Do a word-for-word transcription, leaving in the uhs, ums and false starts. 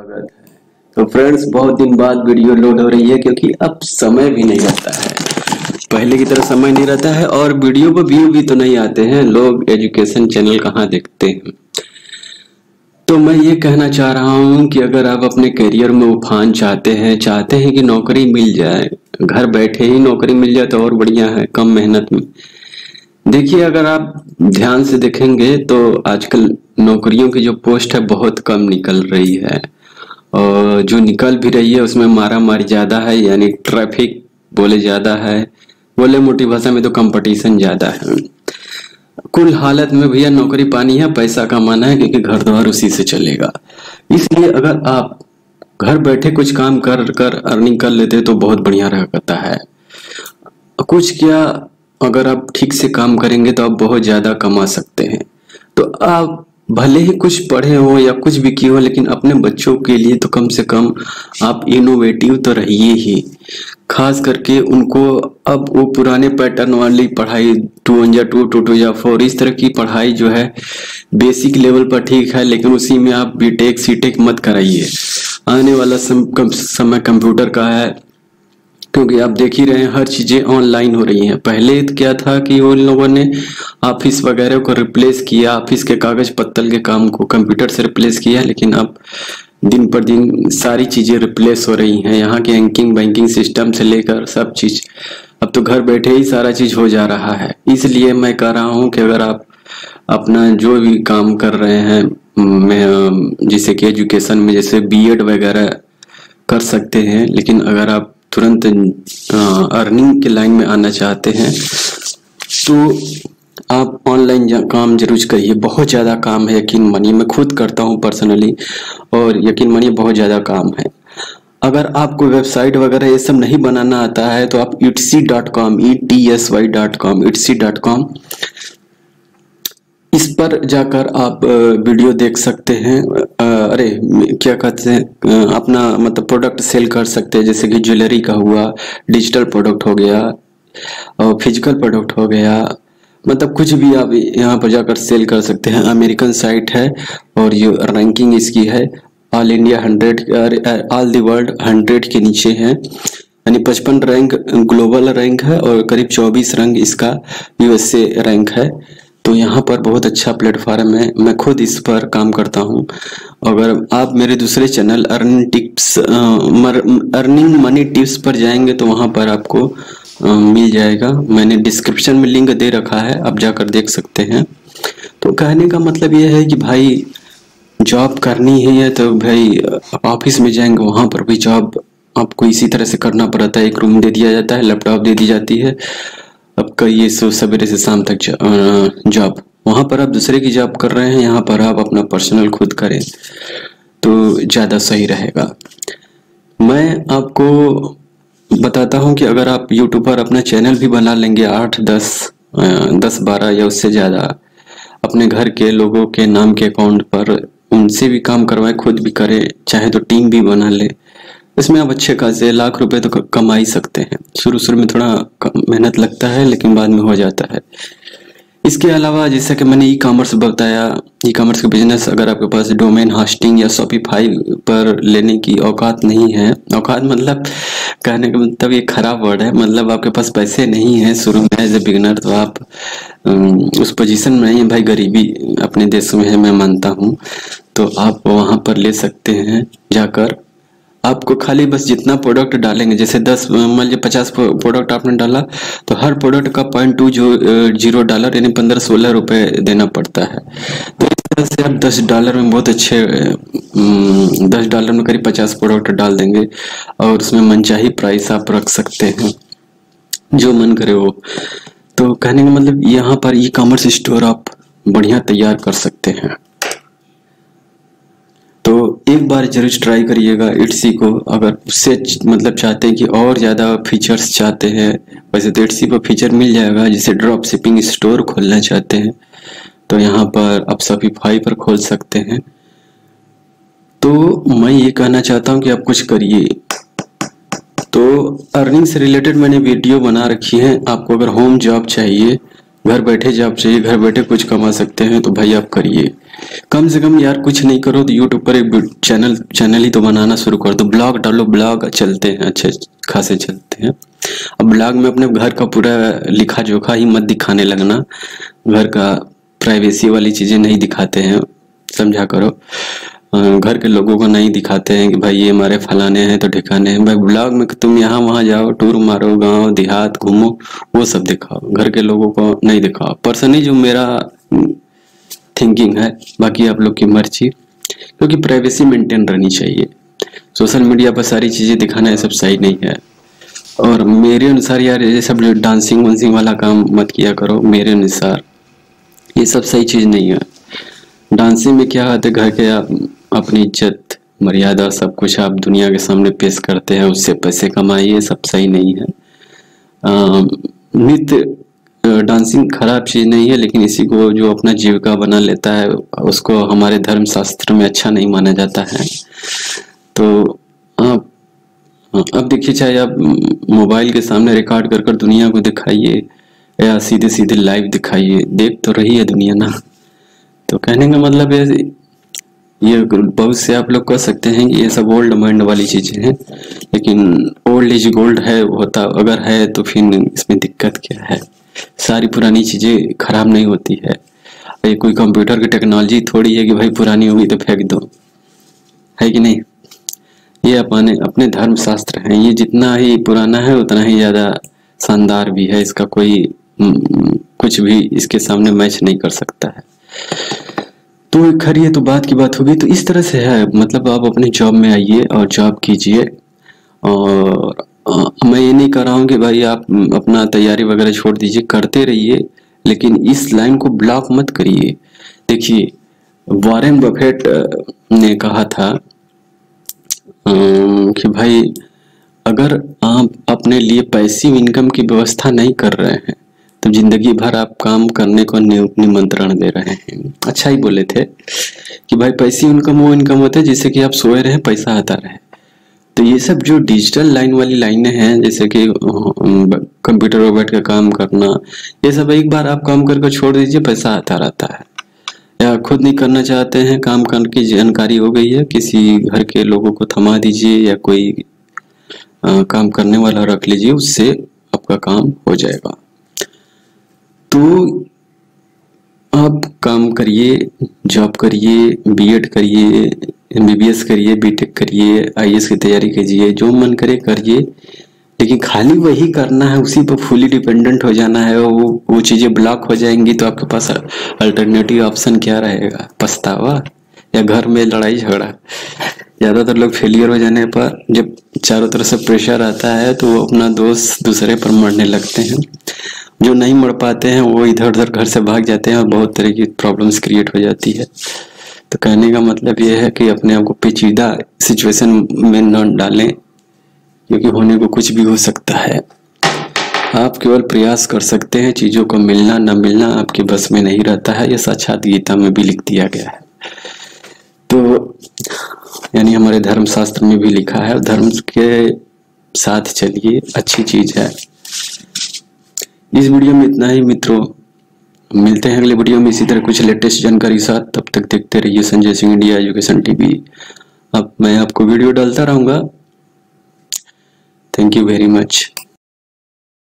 स्वागत है। तो फ्रेंड्स, बहुत दिन बाद वीडियो लोड हो रही है क्योंकि अब समय भी नहीं रहता है। पहले की तरह समय नहीं रहता है और वीडियो पर व्यू भी तो नहीं आते हैं। लोग एजुकेशन चैनल कहाँ देखते हैं। तो मैं ये कहना चाह रहा हूँ कि अगर आप अपने करियर में उफान चाहते हैं चाहते हैं कि नौकरी मिल जाए, घर बैठे ही नौकरी मिल जाए तो और बढ़िया है, कम मेहनत में। देखिए, अगर आप ध्यान से देखेंगे तो आजकल नौकरियों की जो पोस्ट है बहुत कम निकल रही है और जो निकल भी रही है उसमें मारा मारी ज़्यादा है, यानी ट्रैफिक बोले ज़्यादा है, बोले मोटी भाषा में तो कंपटीशन ज़्यादा है। कुल हालत में भैया नौकरी पानी है, पैसा कमाना है क्योंकि घर द्वार उसी से चलेगा। इसलिए अगर आप घर बैठे कुछ काम कर कर अर्निंग कर लेते तो बहुत बढ़िया रहता है। कुछ क्या, अगर आप ठीक से काम करेंगे तो आप बहुत ज़्यादा कमा सकते हैं। तो आप भले ही कुछ पढ़े हो या कुछ भी किए हो, लेकिन अपने बच्चों के लिए तो कम से कम आप इनोवेटिव तो रहिए ही। खास करके उनको अब वो पुराने पैटर्न वाली पढ़ाई टू वन या टू टू टू या फोर इस तरह की पढ़ाई जो है बेसिक लेवल पर ठीक है, लेकिन उसी में आप बीटेक सीटेक मत कराइए। आने वाला समय कंप्यूटर का है, क्योंकि आप देख ही रहे हैं हर चीजें ऑनलाइन हो रही हैं। पहले क्या था कि उन लोगों ने ऑफिस वगैरह को रिप्लेस किया, ऑफिस के कागज पत्तल के काम को कंप्यूटर से रिप्लेस किया, लेकिन अब दिन पर दिन सारी चीजें रिप्लेस हो रही हैं। यहाँ के बैंकिंग बैंकिंग सिस्टम से लेकर सब चीज अब तो घर बैठे ही सारा चीज हो जा रहा है। इसलिए मैं कह रहा हूँ कि अगर आप अपना जो भी काम कर रहे हैं, मैं जैसे कि एजुकेशन में जैसे बीएड वगैरह कर सकते हैं, लेकिन अगर आप तुरंत अर्निंग के लाइन में आना चाहते हैं तो आप ऑनलाइन काम जरूर करिए। बहुत ज़्यादा काम है, यकीन मानिए। मैं खुद करता हूं पर्सनली और यकीन मानिए बहुत ज़्यादा काम है। अगर आपको वेबसाइट वगैरह ये सब नहीं बनाना आता है तो आप Etsy dot com E T S Y dot com Etsy dot com इस पर जाकर आप वीडियो देख सकते हैं। अरे क्या कहते हैं, अपना मतलब प्रोडक्ट सेल कर सकते हैं, जैसे कि ज्वेलरी का हुआ, डिजिटल प्रोडक्ट हो गया और फिजिकल प्रोडक्ट हो गया, मतलब कुछ भी आप यहाँ पर जाकर सेल कर सकते हैं। अमेरिकन साइट है और ये रैंकिंग इसकी है all India hundred, all the world hundred के नीचे है, यानी पचपन रैंक ग्लोबल रैंक है और करीब चौबीस रैंक इसका यूएसए रैंक है। तो यहाँ पर बहुत अच्छा प्लेटफॉर्म है। मैं खुद इस पर काम करता हूँ। अगर आप मेरे दूसरे channel earning tips earning money tips पर जाएंगे तो वहाँ पर आपको आ, मिल जाएगा। मैंने डिस्क्रिप्शन में लिंक दे रखा है, आप जाकर देख सकते हैं। तो कहने का मतलब ये है कि भाई जॉब करनी है तो भाई ऑफिस में जाएंगे, वहाँ पर भी जॉब आपको इसी तरह से करना पड़ता है। एक रूम दे दिया जाता है, लैपटॉप दे दी जाती है, अब कहिए सो सवेरे से शाम तक जॉब। वहाँ पर आप दूसरे की जॉब कर रहे हैं, यहाँ पर आप अपना पर्सनल खुद करें तो ज़्यादा सही रहेगा। मैं आपको बताता हूँ कि अगर आप यूट्यूब पर अपना चैनल भी बना लेंगे, आठ दस दस बारह या उससे ज़्यादा अपने घर के लोगों के नाम के अकाउंट पर, उनसे भी काम करवाएं, खुद भी करें, चाहे तो टीम भी बना ले। इसमें आप अच्छे खासे लाख रुपए तो कमा ही सकते हैं। शुरू शुरू में थोड़ा मेहनत लगता है लेकिन बाद में हो जाता है। इसके अलावा जैसा कि मैंने ई कॉमर्स बताया, ई कॉमर्स का बिजनेस, अगर आपके पास डोमेन होस्टिंग या शॉपिफाई पर लेने की औकात नहीं है, औकात मतलब कहने का मतलब ये खराब वर्ड है, मतलब आपके पास पैसे नहीं है शुरू में एज ए बिगिनर, तो आप उस पोजीशन में नहीं है। भाई गरीबी अपने देश में है, मैं मानता हूँ, तो आप वहाँ पर ले सकते हैं जाकर। आपको खाली बस जितना प्रोडक्ट डालेंगे, जैसे दस मान लीजिए पचास प्रोडक्ट आपने डाला तो हर प्रोडक्ट का पॉइंट टू जो जीरो डॉलर यानी पंद्रह सोलह रुपए देना पड़ता है। तो इस तरह से आप दस डॉलर में बहुत अच्छे दस डॉलर में करीब पचास प्रोडक्ट डाल देंगे और उसमें मनचाही प्राइस आप रख सकते हैं, जो मन करे वो। तो कहने का मतलब यहाँ पर ई कॉमर्स स्टोर आप बढ़िया तैयार कर सकते हैं। तो एक बार जरूर ट्राई करिएगा इट्सी को। अगर उससे मतलब चाहते हैं कि और ज़्यादा फीचर्स चाहते हैं, वैसे तो इट्सी पर फीचर मिल जाएगा। जैसे ड्रॉप शिपिंग स्टोर खोलना चाहते हैं तो यहाँ पर आप शॉपिफाई पर खोल सकते हैं। तो मैं ये कहना चाहता हूँ कि आप कुछ करिए। तो अर्निंग से रिलेटेड मैंने वीडियो बना रखी है। आपको अगर होम जॉब चाहिए घर बैठे जॉब चाहिए, घर बैठे कुछ कमा सकते हैं तो भाई आप करिए। कम से कम यार कुछ नहीं करो तो यूट्यूब पर एक चैनल चैनल ही तो बनाना शुरू कर दो, ब्लॉग डालो, ब्लॉग चलते हैं, अच्छे खासे चलते हैं। अब ब्लॉग में अपने घर का पूरा लिखा जोखा ही मत दिखाने लगना, घर का प्राइवेसी वाली चीजें नहीं दिखाते हैं, समझा करो। घर के लोगों को नहीं दिखाते हैं कि भाई ये हमारे फलाने हैं तो ठिकाने हैं। भाई ब्लॉग में तुम यहाँ वहाँ जाओ, टूर मारो, गांव देहात घूमो, वो सब दिखाओ, घर के लोगों को नहीं दिखाओ। पर्सनली जो मेरा थिंकिंग है, बाकी आप लोग की मर्जी, क्योंकि प्राइवेसी मेंटेन रहनी चाहिए। सोशल मीडिया पर सारी चीजें दिखाना ये सब सही नहीं है। और मेरे अनुसार यार ये सब डांसिंग वांसिंग वाला काम मत किया करो, मेरे अनुसार ये सब सही चीज नहीं है। डांसिंग में क्या होता है, घर के आप अपनी इज्जत मर्यादा सब कुछ आप दुनिया के सामने पेश करते हैं, उससे पैसे कमाइए, सब सही नहीं है। नृत्य डांसिंग खराब चीज नहीं है, लेकिन इसी को जो अपना जीविका बना लेता है उसको हमारे धर्म शास्त्र में अच्छा नहीं माना जाता है। तो आप अब देखिए, चाहे आप मोबाइल के सामने रिकॉर्ड कर कर दुनिया को दिखाइए या सीधे सीधे लाइव दिखाइए, देख तो रही है दुनिया ना। तो कहने का मतलब है ये बहुत से आप लोग कह सकते हैं कि ये सब ओल्ड माइंड वाली चीजें हैं, लेकिन ओल्ड इज गोल्ड है होता अगर है तो फिर इसमें दिक्कत क्या है। सारी पुरानी चीजें खराब नहीं होती है। ये कोई कंप्यूटर की टेक्नोलॉजी थोड़ी है कि भाई पुरानी होगी तो फेंक दो, है कि नहीं। ये अपने अपने धर्म शास्त्र हैं, ये जितना ही पुराना है उतना ही ज्यादा शानदार भी है, इसका कोई कुछ भी इसके सामने मैच नहीं कर सकता है। तो खैर ये तो बात की बात होगी। तो इस तरह से है, मतलब आप अपने जॉब में आइए और जॉब कीजिए। और आ, मैं ये नहीं कर रहा हूँ कि भाई आप अपना तैयारी वगैरह छोड़ दीजिए, करते रहिए, लेकिन इस लाइन को ब्लॉक मत करिए। देखिए वॉरेन बफेट ने कहा था कि भाई अगर आप अपने लिए पैसिव इनकम की व्यवस्था नहीं कर रहे हैं तो जिंदगी भर आप काम करने को निमंत्रण दे रहे हैं। अच्छा ही बोले थे कि भाई पैसिव इनकम वो इनकम होता है जिससे कि आप सोए रहे पैसा आता रहे। तो ये सब जो डिजिटल लाइन वाली लाइनें हैं, जैसे कि कंप्यूटर पर बैठ कर काम करना, ये सब एक बार आप काम करके छोड़ दीजिए, पैसा आता रहता है। या खुद नहीं करना चाहते हैं काम करने की जानकारी हो गई है, किसी घर के लोगों को थमा दीजिए या कोई आ, काम करने वाला रख लीजिए, उससे आपका काम हो जाएगा। तो आप काम करिए, जॉब करिए, बीएड करिए, एमबीबीएस करिए, बीटेक करिए, आईएएस की तैयारी कीजिए, जो मन करे करिए, लेकिन खाली वही करना है, उसी पर फुली डिपेंडेंट हो जाना है, वो वो चीजें ब्लॉक हो जाएंगी तो आपके पास अल्टरनेटिव ऑप्शन क्या रहेगा? पछतावा या घर में लड़ाई झगड़ा। ज्यादातर लोग फेलियर हो जाने पर जब चारों तरफ से प्रेशर आता है तो वो अपना दोस्त दूसरे पर मरने लगते हैं। जो नहीं मर पाते हैं वो इधर उधर घर से भाग जाते हैं और बहुत तरह की प्रॉब्लम्स क्रिएट हो जाती है। तो कहने का मतलब ये है कि अपने आप को पेचीदा सिचुएशन में न डालें, क्योंकि होने को कुछ भी हो सकता है। आप केवल प्रयास कर सकते हैं, चीजों को मिलना न मिलना आपके बस में नहीं रहता है। यह साक्षात गीता में भी लिख दिया गया है। तो यानी हमारे धर्म शास्त्र में भी लिखा है, धर्म के साथ चलिए, अच्छी चीज है। इस वीडियो में इतना ही मित्रों, मिलते हैं अगले वीडियो में इसी तरह कुछ लेटेस्ट जानकारी साथ। तब तक देखते रहिए Sanjay Singh India education TV. अब मैं आपको वीडियो डालता रहूंगा। Thank you very much.